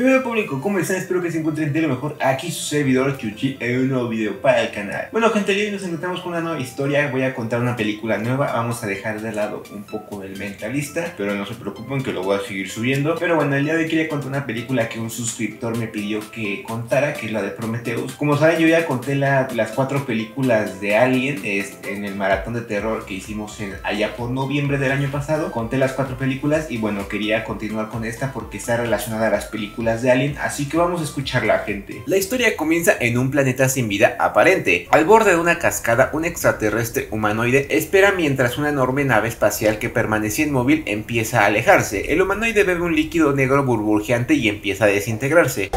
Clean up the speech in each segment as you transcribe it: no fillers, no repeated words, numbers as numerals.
Hola público, ¿cómo están? Espero que se encuentren de lo mejor. Aquí su servidor Chuchi en un nuevo video para el canal. Bueno gente, hoy nos encontramos con una nueva historia. Voy a contar una película nueva. Vamos a dejar de lado un poco el Mentalista, pero no se preocupen que lo voy a seguir subiendo. Pero bueno, el día de hoy quería contar una película que un suscriptor me pidió que contara, que es la de Prometheus. Como saben, yo ya conté las 4 películas de Alien en el maratón de terror que hicimos allá por noviembre del año pasado. Conté las 4 películas y bueno, quería continuar con esta porque está relacionada a las películas de Alien, así que vamos a escucharla, gente. La historia comienza en un planeta sin vida aparente. Al borde de una cascada, un extraterrestre humanoide espera mientras una enorme nave espacial que permanecía inmóvil empieza a alejarse. El humanoide bebe un líquido negro burbujeante y empieza a desintegrarse.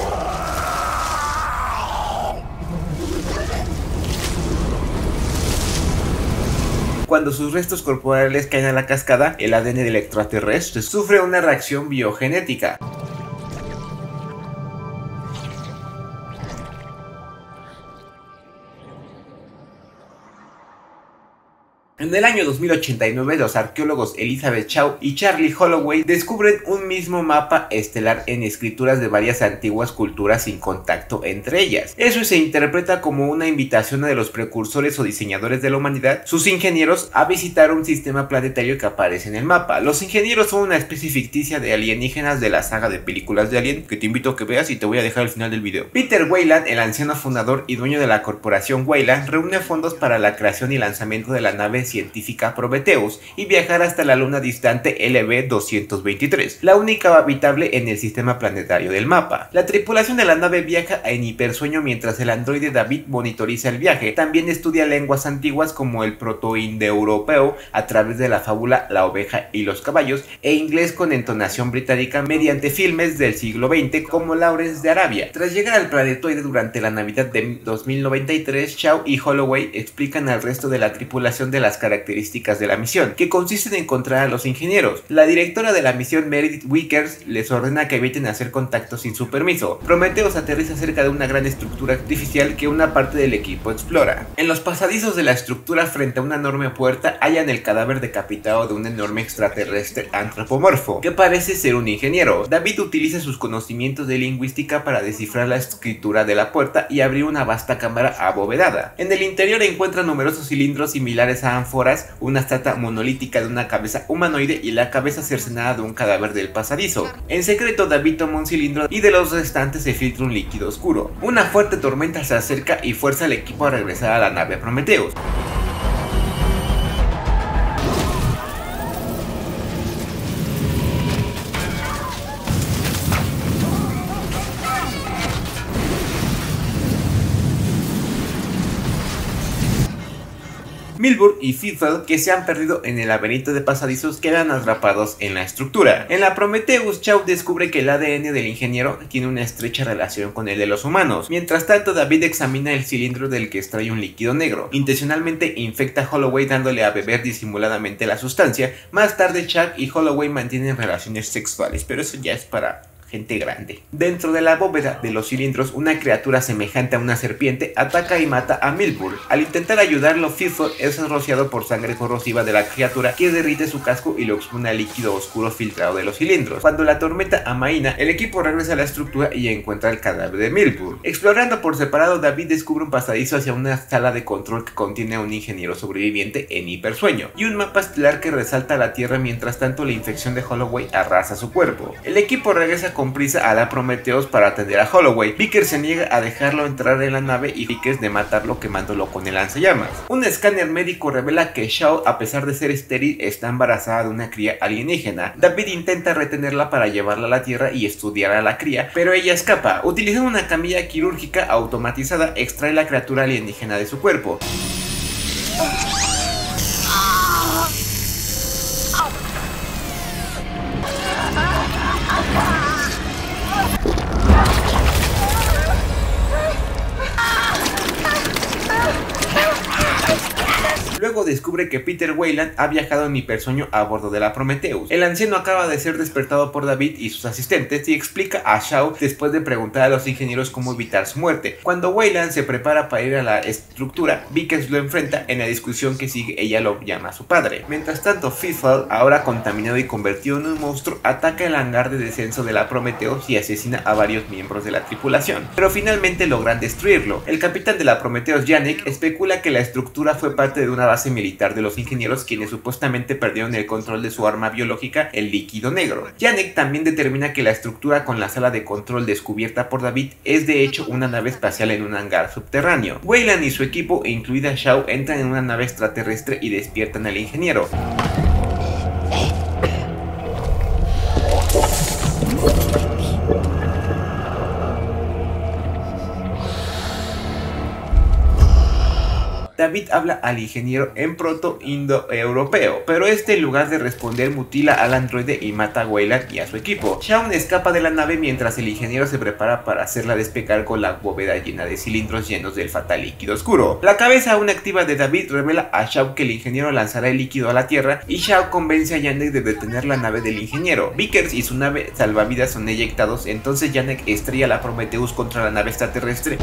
Cuando sus restos corporales caen a la cascada, el ADN del extraterrestre sufre una reacción biogenética. En el año 2089, los arqueólogos Elizabeth Shaw y Charlie Holloway descubren un mismo mapa estelar en escrituras de varias antiguas culturas sin contacto entre ellas. Eso se interpreta como una invitación de los precursores o diseñadores de la humanidad, sus ingenieros, a visitar un sistema planetario que aparece en el mapa. Los ingenieros son una especie ficticia de alienígenas de la saga de películas de Alien, que te invito a que veas y te voy a dejar al final del video. Peter Weyland, el anciano fundador y dueño de la corporación Weyland, reúne fondos para la creación y lanzamiento de la nave científica Prometheus y viajar hasta la luna distante LV-223, la única habitable en el sistema planetario del mapa. La tripulación de la nave viaja en hipersueño mientras el androide David monitoriza el viaje. También estudia lenguas antiguas como el proto-indoeuropeo a través de la fábula La oveja y los caballos e inglés con entonación británica mediante filmes del siglo XX como Lawrence de Arabia. Tras llegar al planetoide durante la Navidad de 2093, Shaw y Holloway explican al resto de la tripulación de las características de la misión, que consiste en encontrar a los ingenieros. La directora de la misión, Meredith Vickers, les ordena que eviten hacer contacto sin su permiso. Prometheus aterriza cerca de una gran estructura artificial que una parte del equipo explora. En los pasadizos de la estructura, frente a una enorme puerta, hallan el cadáver decapitado de un enorme extraterrestre antropomorfo, que parece ser un ingeniero. David utiliza sus conocimientos de lingüística para descifrar la escritura de la puerta y abrir una vasta cámara abovedada. En el interior encuentran numerosos cilindros similares a ánforas, una estatua monolítica de una cabeza humanoide y la cabeza cercenada de un cadáver del pasadizo. En secreto, David toma un cilindro y de los restantes se filtra un líquido oscuro. Una fuerte tormenta se acerca y fuerza al equipo a regresar a la nave Prometheus. Milburn y Fifield, que se han perdido en el laberinto de pasadizos, quedan atrapados en la estructura. En la Prometheus, Shaw descubre que el ADN del ingeniero tiene una estrecha relación con el de los humanos. Mientras tanto, David examina el cilindro del que extrae un líquido negro. Intencionalmente infecta a Holloway dándole a beber disimuladamente la sustancia. Más tarde, Chuck y Holloway mantienen relaciones sexuales, pero eso ya es para gente grande. Dentro de la bóveda de los cilindros, una criatura semejante a una serpiente ataca y mata a Milburn. Al intentar ayudarlo, Fifield es rociado por sangre corrosiva de la criatura, que derrite su casco y lo expone al líquido oscuro filtrado de los cilindros. Cuando la tormenta amaina, el equipo regresa a la estructura y encuentra el cadáver de Milburn. Explorando por separado, David descubre un pasadizo hacia una sala de control que contiene a un ingeniero sobreviviente en hipersueño y un mapa estelar que resalta la Tierra. Mientras tanto, la infección de Holloway arrasa su cuerpo. El equipo regresa con prisa a la Prometheus para atender a Holloway. Vickers se niega a dejarlo entrar en la nave y Vickers de matarlo quemándolo con el lanzallamas. Un escáner médico revela que Shaw, a pesar de ser estéril, está embarazada de una cría alienígena. David intenta retenerla para llevarla a la Tierra y estudiar a la cría, pero ella escapa. Utilizando una camilla quirúrgica automatizada, extrae la criatura alienígena de su cuerpo. Luego luego descubre que Peter Weyland ha viajado en hipersueño a bordo de la Prometheus. El anciano acaba de ser despertado por David y sus asistentes y explica a Shaw después de preguntar a los ingenieros cómo evitar su muerte. Cuando Weyland se prepara para ir a la estructura, Vickers lo enfrenta. En la discusión que sigue, ella lo llama a su padre. Mientras tanto, Fizzle, ahora contaminado y convertido en un monstruo, ataca el hangar de descenso de la Prometheus y asesina a varios miembros de la tripulación, pero finalmente logran destruirlo. El capitán de la Prometheus, Janek, especula que la estructura fue parte de una base militar de los ingenieros, quienes supuestamente perdieron el control de su arma biológica, el líquido negro. Janek también determina que la estructura con la sala de control descubierta por David es de hecho una nave espacial en un hangar subterráneo. Weyland y su equipo, incluida Shaw, entran en una nave extraterrestre y despiertan al ingeniero. David habla al ingeniero en proto-indoeuropeo, pero este, en lugar de responder, mutila al androide y mata a Weyland y a su equipo. Shaun escapa de la nave mientras el ingeniero se prepara para hacerla despegar con la bóveda llena de cilindros llenos del fatal líquido oscuro. La cabeza aún activa de David revela a Shaw que el ingeniero lanzará el líquido a la Tierra, y Shaw convence a Janek de detener la nave del ingeniero. Vickers y su nave salvavidas son eyectados, entonces Janek estrella la Prometheus contra la nave extraterrestre.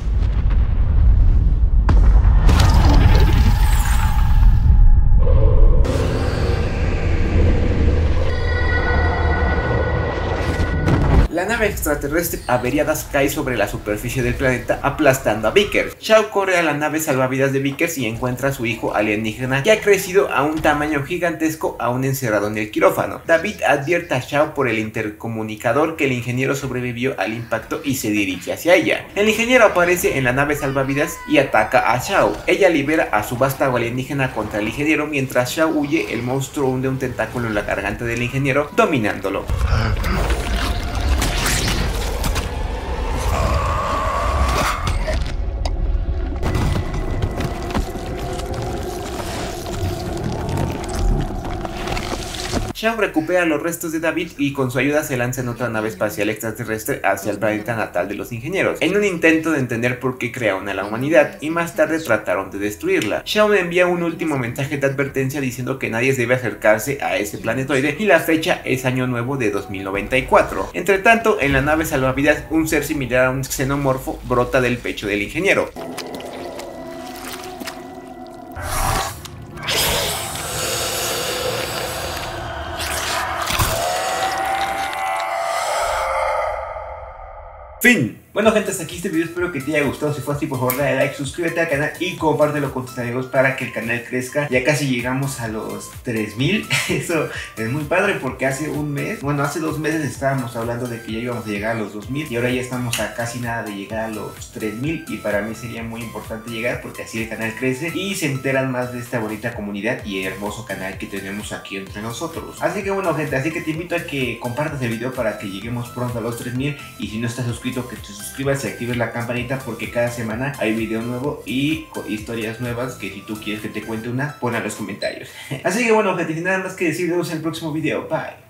La nave extraterrestre averiada cae sobre la superficie del planeta, aplastando a Vickers. Shaw corre a la nave salvavidas de Vickers y encuentra a su hijo alienígena, que ha crecido a un tamaño gigantesco, aún encerrado en el quirófano. David advierte a Shaw por el intercomunicador que el ingeniero sobrevivió al impacto y se dirige hacia ella. El ingeniero aparece en la nave salvavidas y ataca a Shaw. Ella libera a su vástago alienígena contra el ingeniero. Mientras Shaw huye, el monstruo hunde un tentáculo en la garganta del ingeniero, dominándolo. Shaw recupera los restos de David y con su ayuda se lanza en otra nave espacial extraterrestre hacia el planeta natal de los ingenieros, en un intento de entender por qué crearon a la humanidad, y más tarde trataron de destruirla. Shaw envía un último mensaje de advertencia diciendo que nadie debe acercarse a ese planetoide, y la fecha es año nuevo de 2094. Entre tanto, en la nave salvavidas, un ser similar a un xenomorfo brota del pecho del ingeniero. Fin. Bueno, gente, hasta aquí este video, espero que te haya gustado. Si fue así, por favor dale like, suscríbete al canal y compártelo con tus amigos para que el canal crezca. Ya casi llegamos a los 3000. Eso es muy padre porque hace un mes, bueno, hace 2 meses estábamos hablando de que ya íbamos a llegar a los 2000 y ahora ya estamos a casi nada de llegar a los 3000, y para mí sería muy importante llegar porque así el canal crece y se enteran más de esta bonita comunidad y hermoso canal que tenemos aquí entre nosotros. Así que bueno, gente, así que te invito a que compartas el video para que lleguemos pronto a los 3000, y si no estás suscrito, que te suscribas y actives la campanita porque cada semana hay video nuevo y historias nuevas que si tú quieres que te cuente una, ponla en los comentarios. Así que bueno, gente, sin nada más que decir, nos vemos en el próximo video. Bye.